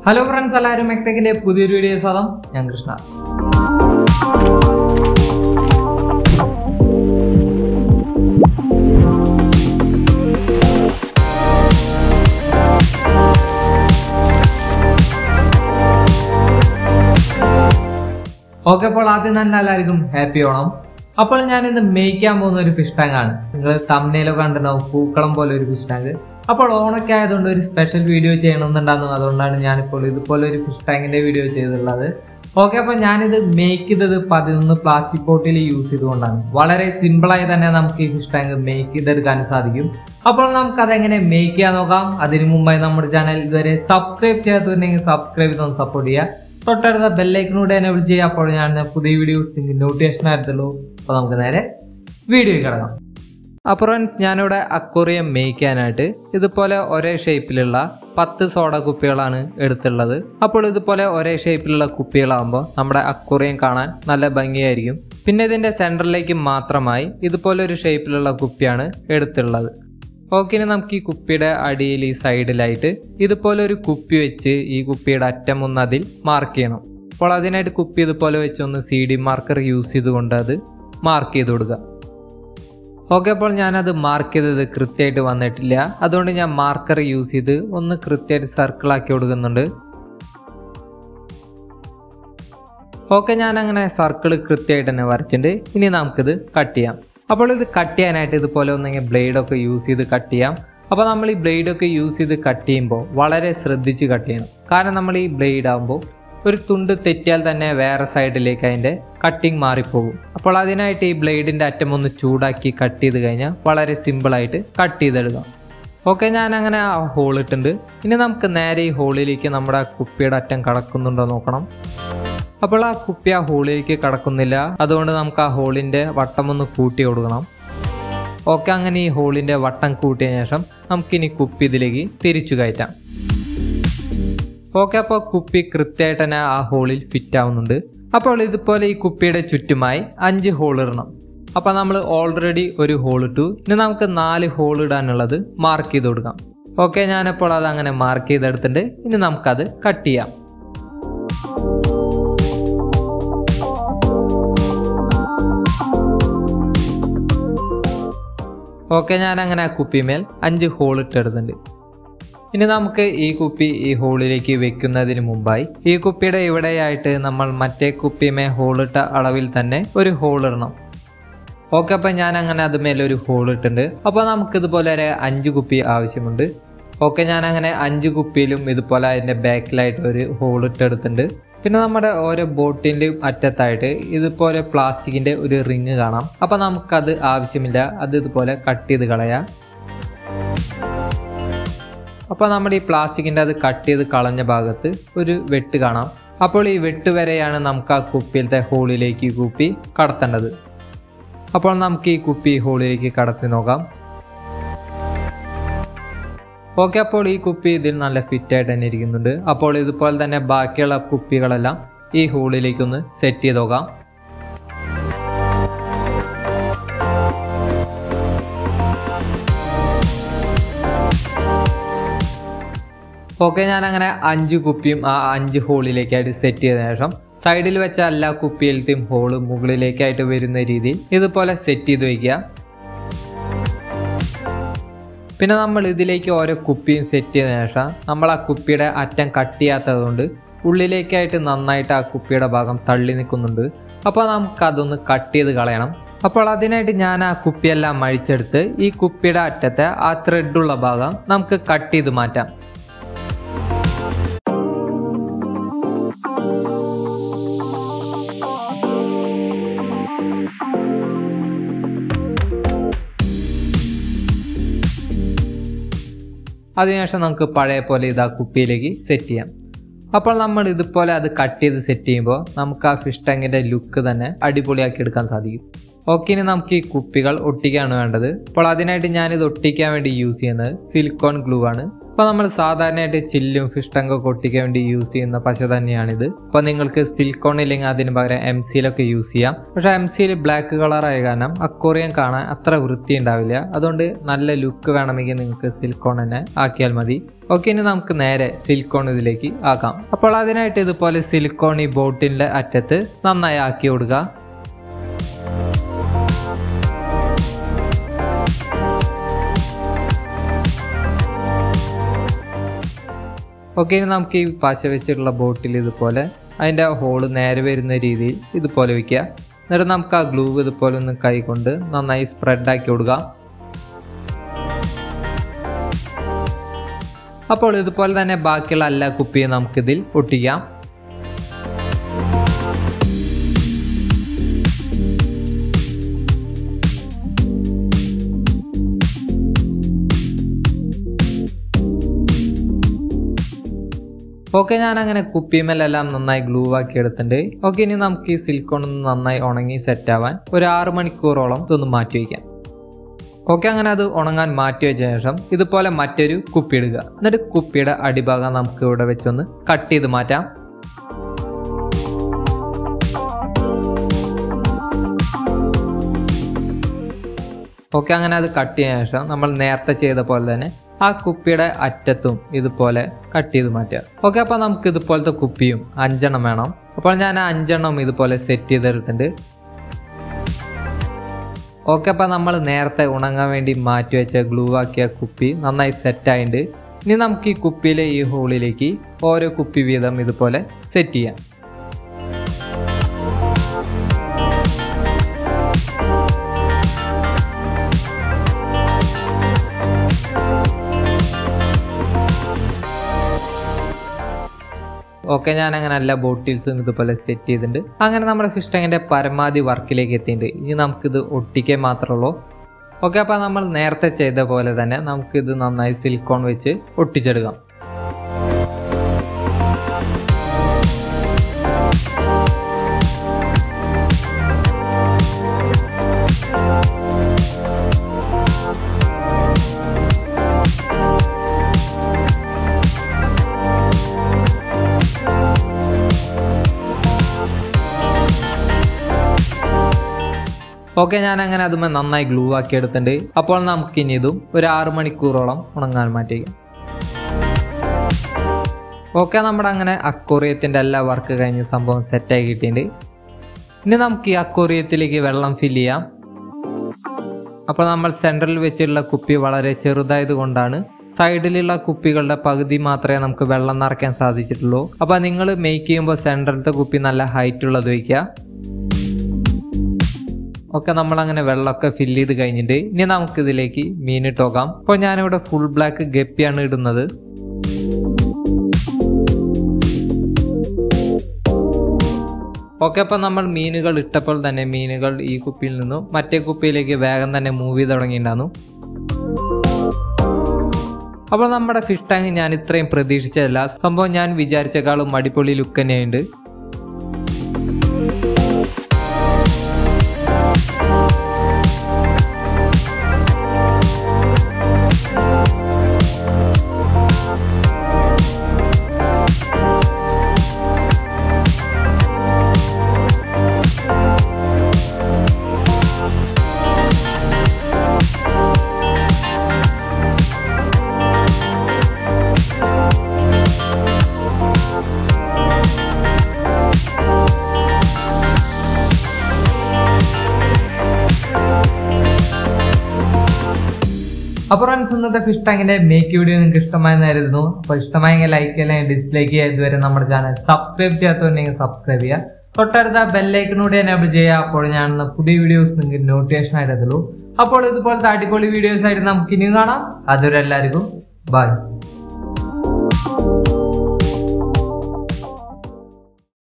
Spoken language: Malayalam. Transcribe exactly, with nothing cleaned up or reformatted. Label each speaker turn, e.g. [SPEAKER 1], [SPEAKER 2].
[SPEAKER 1] ഹലോ ഫ്രണ്ട്സ്, എല്ലാവരും മെക്ടെക്കിന്റെ പുതിയൊരു വീഡിയോ സ്വാഗതം. ഞാൻ കൃഷ്ണ. ഓക്കെ, അപ്പോൾ ആദ്യം തന്നെ എല്ലാവർക്കും ഹാപ്പി ഓണം. അപ്പോൾ ഞാൻ ഇന്ന് മേയ്ക്കാൻ പോകുന്ന ഒരു ഫിഷ് ടാങ്ക് ആണ്. നിങ്ങൾ തംബ്നെയിലൊക്കെ കണ്ടിട്ടുണ്ടാവും, പൂക്കളം പോലെ ഒരു ഫിഷ് ടാങ്ക്. അപ്പോൾ ഓണൊക്കെ ആയതുകൊണ്ട് ഒരു സ്പെഷ്യൽ വീഡിയോ ചെയ്യണമെന്നുണ്ടായിരുന്നു. അതുകൊണ്ടാണ് ഞാനിപ്പോൾ ഇതുപോലെ ഒരു ഫിഷ് ടാങ്കിന്റെ വീഡിയോ ചെയ്തിട്ടുള്ളത്. ഓക്കെ, അപ്പോൾ ഞാനിത് മേക്ക് ചെയ്തത് പതിനൊന്ന് പ്ലാസ്റ്റിക് ബോട്ടിൽ യൂസ് ചെയ്തുകൊണ്ടാണ്. വളരെ സിമ്പിളായി തന്നെ നമുക്ക് ഈ ഫിഷ് ടാങ്ക് മേക്ക് ചെയ്തെടുക്കാൻ സാധിക്കും. അപ്പോൾ നമുക്ക് അതെങ്ങനെ മേക്ക് ചെയ്യാൻ നോക്കാം. അതിനു മുമ്പായി നമ്മുടെ ചാനൽ ഇതുവരെ സബ്സ്ക്രൈബ് ചെയ്യാത്തുണ്ടെങ്കിൽ സബ്സ്ക്രൈബ് ചെയ്തൊന്ന് സപ്പോർട്ട് ചെയ്യുക. തൊട്ടടുത്ത ബെല്ലൈക്കനൂടെ എനേബിൾ ചെയ്യുക. അപ്പോൾ ഞാൻ പുതിയ വീഡിയോസ് നോട്ടിഫിക്കേഷൻ ആയിരുന്നുള്ളൂ. അപ്പോൾ നമുക്ക് നേരെ വീഡിയോ കിടക്കാം. അപ്പോൾ ഫ്രണ്ട്സ്, ഞാനിവിടെ അക്വേറിയം മേയ്ക്കാനായിട്ട് ഇതുപോലെ ഒരേ ഷേപ്പിലുള്ള പത്ത് സോഡ കുപ്പികളാണ് എടുത്തുള്ളത്. അപ്പോൾ ഇതുപോലെ ഒരേ ഷേപ്പിലുള്ള കുപ്പികളാകുമ്പോൾ നമ്മുടെ അക്വേറിയം കാണാൻ നല്ല ഭംഗിയായിരിക്കും. പിന്നെ ഇതിൻ്റെ സെൻറ്ററിലേക്ക് മാത്രമായി ഇതുപോലെ ഒരു ഷേപ്പിലുള്ള കുപ്പിയാണ് എടുത്തുള്ളത്. ഓക്കെ, ഇനി നമുക്ക് ഈ കുപ്പിയുടെ അടിയിൽ ഈ സൈഡിലായിട്ട് ഇതുപോലെ ഒരു കുപ്പി വെച്ച് ഈ കുപ്പിയുടെ അറ്റം ഒന്ന് അതിൽ മാർക്ക് ചെയ്യണം. അപ്പോൾ അതിനായിട്ട് കുപ്പി ഇതുപോലെ വെച്ച് ഒന്ന് സി ഡി മാർക്കർ യൂസ് ചെയ്തുകൊണ്ട് അത് മാർക്ക് ചെയ്ത് കൊടുക്കുക. ഓക്കെ, അപ്പോൾ ഞാനത് മാർക്ക് ചെയ്തത് കൃത്യമായിട്ട് വന്നിട്ടില്ല. അതുകൊണ്ട് ഞാൻ മാർക്കർ യൂസ് ചെയ്ത് ഒന്ന് കൃത്യമായിട്ട് സർക്കിളാക്കി കൊടുക്കുന്നുണ്ട്. ഓക്കെ, ഞാൻ അങ്ങനെ സർക്കിൾ കൃത്യമായിട്ട് തന്നെ വരച്ചിട്ടുണ്ട്. ഇനി നമുക്കിത് കട്ട് ചെയ്യാം. അപ്പോൾ ഇത് കട്ട് ചെയ്യാനായിട്ട് ഇതുപോലെ ഒന്നെങ്കിൽ ബ്ലേഡൊക്കെ യൂസ് ചെയ്ത് കട്ട് ചെയ്യാം. അപ്പോൾ നമ്മൾ ഈ ബ്ലേഡൊക്കെ യൂസ് ചെയ്ത് കട്ട് ചെയ്യുമ്പോൾ വളരെ ശ്രദ്ധിച്ച് കട്ട് ചെയ്യണം. കാരണം നമ്മൾ ഈ ബ്ലേഡ് ആകുമ്പോൾ ഒരു തുണ്ട് തെറ്റിയാൽ തന്നെ വേറെ സൈഡിലേക്ക് അതിൻ്റെ കട്ടിങ് മാറിപ്പോകും. അപ്പോൾ അതിനായിട്ട് ഈ ബ്ലേഡിൻ്റെ അറ്റം ഒന്ന് ചൂടാക്കി കട്ട് ചെയ്ത് കഴിഞ്ഞാൽ വളരെ സിമ്പിളായിട്ട് കട്ട് ചെയ്തെടുക്കാം. ഓക്കെ, ഞാൻ അങ്ങനെ ആ ഹോൾ ഇട്ടുണ്ട്. ഇനി നമുക്ക് നേരെ ഈ ഹോളിലേക്ക് നമ്മുടെ കുപ്പിയുടെ അറ്റം കടക്കുന്നുണ്ടോ നോക്കണം. അപ്പോൾ ആ കുപ്പി ആ ഹോളിലേക്ക് കടക്കുന്നില്ല. അതുകൊണ്ട് നമുക്ക് ആ ഹോളിൻ്റെ വട്ടം ഒന്ന് കൂട്ടി കൊടുക്കണം. ഓക്കെ, അങ്ങനെ ഈ ഹോളിൻ്റെ വട്ടം കൂട്ടിയ ശേഷം നമുക്കിനി കുപ്പി ഇതിലേക്ക് തിരിച്ചു കയറ്റാം. ഓക്കെ, അപ്പോൾ കുപ്പി കൃത്യമായിട്ട് തന്നെ ആ ഹോളിൽ ഫിറ്റ് ആവുന്നുണ്ട്. അപ്പോൾ ഇതുപോലെ ഈ കുപ്പിയുടെ ചുറ്റുമായി അഞ്ച് ഹോൾ ഇടണം. അപ്പോൾ നമ്മൾ ഓൾറെഡി ഒരു ഹോൾ ഇട്ടു. ഇനി നമുക്ക് നാല് ഹോൾ ഇടാനുള്ളത് മാർക്ക് ചെയ്ത് കൊടുക്കാം. ഓക്കെ, ഞാനപ്പോൾ അത് അങ്ങനെ മാർക്ക് ചെയ്തെടുത്തിട്ടുണ്ട്. ഇനി നമുക്കത് കട്ട് ചെയ്യാം. ഓക്കെ, ഞാൻ അങ്ങനെ ആ കുപ്പിമേൽ അഞ്ച് ഹോൾ ഇട്ടെടുത്തിട്ടുണ്ട്. ഇനി നമുക്ക് ഈ കുപ്പി ഈ ഹോളിലേക്ക് വെക്കുന്നതിന് മുമ്പായി ഈ കുപ്പിയുടെ ഇവിടെയായിട്ട് നമ്മൾ മറ്റേ കുപ്പിമേ ഹോളിട്ട അളവിൽ തന്നെ ഒരു ഹോൾ ഇടണം. ഓക്കെ, അപ്പം ഞാൻ അങ്ങനെ അതുമേലെ ഒരു ഹോൾ ഇട്ടുണ്ട്. അപ്പോൾ നമുക്കിതുപോലെ ഒരു അഞ്ച് കുപ്പി ആവശ്യമുണ്ട്. ഓക്കെ, ഞാൻ അങ്ങനെ അഞ്ച് കുപ്പിയിലും ഇതുപോലെ അതിൻ്റെ ബാക്കിലായിട്ട് ഒരു ഹോൾ ഇട്ടെടുത്തിട്ടുണ്ട്. പിന്നെ നമ്മുടെ ഓരോ ബോട്ടിൻ്റെയും അറ്റത്തായിട്ട് ഇതുപോലെ പ്ലാസ്റ്റിക്കിൻ്റെ ഒരു റിങ് കാണാം. അപ്പോൾ നമുക്കത് ആവശ്യമില്ല, അത് ഇതുപോലെ കട്ട് ചെയ്ത് കളയാം. അപ്പോൾ നമ്മുടെ ഈ പ്ലാസ്റ്റിക്കിൻ്റെ അത് കട്ട് ചെയ്ത് കളഞ്ഞ ഭാഗത്ത് ഒരു വെട്ട് കാണാം. അപ്പോൾ ഈ വെട്ട് വരെയാണ് നമുക്ക് ആ കുപ്പിയിലത്തെ ഹോളിലേക്ക് ഈ കുപ്പി കടത്തേണ്ടത്. അപ്പോൾ നമുക്ക് ഈ കുപ്പി ഹോളിലേക്ക് കടത്തി നോക്കാം. ഓക്കെ, അപ്പോൾ ഈ കുപ്പി ഇതിൽ നല്ല ഫിറ്റായിട്ട് തന്നെ ഇരിക്കുന്നുണ്ട്. അപ്പോൾ ഇതുപോലെ തന്നെ ബാക്കിയുള്ള കുപ്പികളെല്ലാം ഈ ഹോളിലേക്കൊന്ന് സെറ്റ് ചെയ്ത് നോക്കാം. ഓക്കെ, ഞാൻ അങ്ങനെ അഞ്ച് കുപ്പിയും ആ അഞ്ച് ഹോളിലേക്കായിട്ട് സെറ്റ് ചെയ്ത ശേഷം സൈഡിൽ വെച്ച എല്ലാ കുപ്പിയിലത്തെയും ഹോള് മുകളിലേക്കായിട്ട് വരുന്ന രീതിയിൽ ഇതുപോലെ സെറ്റ് ചെയ്ത് വയ്ക്കുക. പിന്നെ നമ്മൾ ഇതിലേക്ക് ഓരോ കുപ്പിയും സെറ്റ് ചെയ്ത ശേഷം നമ്മൾ ആ കുപ്പിയുടെ അറ്റം കട്ട് ചെയ്യാത്തത് കൊണ്ട് ഉള്ളിലേക്കായിട്ട് നന്നായിട്ട് ആ കുപ്പിയുടെ ഭാഗം തള്ളി നിൽക്കുന്നുണ്ട്. അപ്പോൾ നമുക്കതൊന്ന് കട്ട് ചെയ്ത് കളയണം. അപ്പോൾ അതിനായിട്ട് ഞാൻ ആ കുപ്പിയെല്ലാം അഴിച്ചെടുത്ത് ഈ കുപ്പിയുടെ അറ്റത്തെ ആ ത്രെഡുള്ള ഭാഗം നമുക്ക് കട്ട് ചെയ്ത് മാറ്റാം. അതിനുശേഷം നമുക്ക് പഴയ പോലെ ഇത് ആ കുപ്പിയിലേക്ക് സെറ്റ് ചെയ്യാം. അപ്പോൾ നമ്മൾ ഇതുപോലെ അത് കട്ട് ചെയ്ത് സെറ്റ് ചെയ്യുമ്പോൾ നമുക്ക് ആ ഫിഷ് ടാങ്കിൻ്റെ ലുക്ക് തന്നെ അടിപൊളിയാക്കി എടുക്കാൻ സാധിക്കും. ഓക്കെ, ഇനി നമുക്ക് ഈ കുപ്പികൾ ഒട്ടിക്കാണ് വേണ്ടത്. അപ്പോൾ അതിനായിട്ട് ഞാനിത് ഒട്ടിക്കാൻ വേണ്ടി യൂസ് ചെയ്യുന്നത് സിലിക്കോൺ ഗ്ലൂ ആണ്. അപ്പോൾ നമ്മൾ സാധാരണയായിട്ട് ചില്ലും ഫിഷ് ടാങ്കൊക്കെ ഒട്ടിക്കാൻ വേണ്ടി യൂസ് ചെയ്യുന്ന പശ തന്നെയാണിത്. അപ്പോൾ നിങ്ങൾക്ക് സിലിക്കോൺ ഇല്ലെങ്കിൽ അതിന് പകരം എം സിയിലൊക്കെ യൂസ് ചെയ്യാം. പക്ഷേ എം സിയിൽ ബ്ലാക്ക് കളറായ കാരണം അക്വേറിയം കാണാൻ അത്ര വൃത്തി ഉണ്ടാവില്ല. അതുകൊണ്ട് നല്ല ലുക്ക് വേണമെങ്കിൽ നിങ്ങൾക്ക് സിലിക്കോൺ തന്നെ ആക്കിയാൽ മതി. ഓക്കെ, ഇനി നമുക്ക് നേരെ സിലിക്കോൺ ഇതിലേക്ക് ആക്കാം. അപ്പോൾ അതിനായിട്ട് ഇതുപോലെ സിലിക്കോൺ ഈ ബോട്ടിലിൻ്റെ അറ്റത്ത് നന്നായി ആക്കി കൊടുക്കുക. ഓക്കെ, ഇനി നമുക്ക് ഈ പശ വെച്ചിട്ടുള്ള ബോട്ടിൽ ഇതുപോലെ അതിൻ്റെ ഹോള് നേരെ വരുന്ന രീതിയിൽ ഇതുപോലെ വയ്ക്കുക. എന്നിട്ട് നമുക്ക് ആ ഗ്ലൂ ഇതുപോലെ ഒന്ന് കൈ കൊണ്ട് നന്നായി സ്പ്രെഡാക്കി കൊടുക്കുക. അപ്പോൾ ഇതുപോലെ തന്നെ ബാക്കിയുള്ള എല്ലാ കുപ്പിയും നമുക്കിതിൽ ഒട്ടിക്കാം. ഓക്കെ, ഞാൻ അങ്ങനെ കുപ്പിമേലെല്ലാം നന്നായി ഗ്ലൂ ആക്കി എടുത്തിട്ടുണ്ട്. ഓക്കെ, ഇനി നമുക്ക് ഈ സിലിക്കോൺ ഒന്ന് നന്നായി ഉണങ്ങി സെറ്റ് ആവാൻ ഒരു ആറ് മണിക്കൂറോളം ഇതൊന്ന് മാറ്റി വയ്ക്കാം. ഓക്കെ, അങ്ങനെ അത് ഉണങ്ങാൻ മാറ്റി വെച്ച ശേഷം ഇതുപോലെ മറ്റൊരു കുപ്പി ഇടുക. എന്നിട്ട് കുപ്പിയുടെ അടിഭാഗം നമുക്ക് ഇവിടെ വെച്ചൊന്ന് കട്ട് ചെയ്ത് മാറ്റാം. ഓക്കെ, അങ്ങനെ അത് കട്ട് ചെയ്ത ശേഷം നമ്മൾ നേരത്തെ ചെയ്ത പോലെ തന്നെ ആ കുപ്പിയുടെ അറ്റത്തും ഇതുപോലെ കട്ട് ചെയ്ത് മാറ്റുക. ഓക്കെ, അപ്പോൾ നമുക്ക് ഇതുപോലത്തെ കുപ്പിയും അഞ്ചെണ്ണം വേണം. അപ്പോൾ ഞാൻ ആ അഞ്ചെണ്ണം ഇതുപോലെ സെറ്റ് ചെയ്തെടുത്തിട്ടുണ്ട്. ഓക്കെ, അപ്പോൾ നമ്മൾ നേരത്തെ ഉണങ്ങാൻ വേണ്ടി മാറ്റി വെച്ച ഗ്ലൂ ആക്കിയ കുപ്പി നന്നായി സെറ്റായിട്ടുണ്ട്. ഇനി നമുക്ക് ഈ കുപ്പിയിലെ ഈ ഹോളിലേക്ക് ഓരോ കുപ്പി വീതം ഇതുപോലെ സെറ്റ് ചെയ്യാം. ഓക്കെ, ഞാൻ അങ്ങനെ എല്ലാ ബോട്ടിൽസും ഇതുപോലെ സെറ്റ് ചെയ്തിട്ടുണ്ട്. അങ്ങനെ നമ്മുടെ ഫിഷ് ടാങ്കിൻ്റെ പരമാവധി വർക്കിലേക്ക് എത്തിയിട്ടുണ്ട്. ഇനി നമുക്കിത് ഒട്ടിക്കാൻ മാത്രമേ ഉള്ളൂ. ഓക്കെ, അപ്പോൾ നമ്മൾ നേരത്തെ ചെയ്ത പോലെ തന്നെ നമുക്കിത് നന്നായി സിലിക്കോൺ വെച്ച് ഒട്ടിച്ചെടുക്കാം. ഓക്കെ, ഞാൻ അങ്ങനെ അതുമേ നന്നായി ഗ്ലൂ ആക്കി എടുത്തിട്ടുണ്ട്. അപ്പോൾ നമുക്കിനി ഇതും ഒരു ആറ് മണിക്കൂറോളം ഉണങ്ങാൻ മാറ്റിക്കാം. ഓക്കെ, നമ്മുടെ അങ്ങനെ അക്വേറിയത്തിൻ്റെ എല്ലാ വർക്ക് കഴിഞ്ഞ് സംഭവം സെറ്റായി കിട്ടിയിട്ടുണ്ട്. ഇനി നമുക്ക് ഈ അക്വേറിയത്തിലേക്ക് വെള്ളം ഫില്ല് ചെയ്യാം. അപ്പോൾ നമ്മൾ സെൻറ്ററിൽ വെച്ചിട്ടുള്ള കുപ്പി വളരെ ചെറുതായത് കൊണ്ടാണ് സൈഡിലുള്ള കുപ്പികളുടെ പകുതി മാത്രമേ നമുക്ക് വെള്ളം നിറയ്ക്കാൻ സാധിച്ചിട്ടുള്ളൂ. അപ്പോൾ നിങ്ങൾ മേക്ക് ചെയ്യുമ്പോൾ സെൻറ്ററിലത്തെ കുപ്പി നല്ല ഹൈറ്റ് ഉള്ളത് വയ്ക്കുക. ഓക്കെ, നമ്മളങ്ങനെ വെള്ളമൊക്കെ ഫില്ല് ചെയ്ത് കഴിഞ്ഞിട്ട് ഇനി നമുക്കിതിലേക്ക് മീനിട്ട് നോക്കാം. അപ്പോൾ ഞാനിവിടെ ഫുൾ ബ്ലാക്ക് ഗപ്പിയാണ് ഇടുന്നത്. ഓക്കെ, അപ്പോൾ നമ്മൾ മീനുകൾ ഇട്ടപ്പോൾ തന്നെ മീനുകൾ ഈ കുപ്പിയിൽ നിന്നും മറ്റേ കുപ്പിയിലേക്ക് വേഗം തന്നെ മൂവ് ചെയ്ത് തുടങ്ങിയിട്ടുണ്ടായിരുന്നു. അപ്പോൾ നമ്മുടെ ഫിഷ് ടാങ്ക് ഞാൻ ഇത്രയും പ്രതീക്ഷിച്ചതല്ല. സംഭവം ഞാൻ വിചാരിച്ചേക്കാളും അടിപൊളി ലുക്ക് തന്നെയുണ്ട്. അപ്പോൾ ഫ്രണ്ട്സ്, ഇന്നത്തെ ഫിഷ് ടാങ്കിന്റെ മേക്ക് വീഡിയോ നിങ്ങൾക്ക് ഇഷ്ടമായെന്നായിരുന്നു. അപ്പോൾ ഇഷ്ടമായെങ്കിൽ ലൈക്ക് ചെയ്യാൻ, ഡിസ്ലൈക്ക് ചെയ്യുക. ഇതുവരെ നമ്മുടെ ചാനൽ സബ്സ്ക്രൈബ് ചെയ്യാത്തവരുണ്ടെങ്കിൽ സബ്സ്ക്രൈബ് ചെയ്യുക. തൊട്ടടുത്ത ബെല്ലൈക്കനൂടെ എനേബിൾ ചെയ്യുക. അപ്പോൾ ഞാൻ പുതിയ വീഡിയോസ് നിങ്ങൾക്ക് നോട്ടിഫിക്കേഷൻ ആയിട്ടുള്ളൂ. അപ്പോൾ ഇതുപോലത്തെ അടിപൊളി വീഡിയോസ് ആയിട്ട് നമുക്ക് ഇനിയും കാണാം. അതുവരെ എല്ലാവർക്കും ബൈ.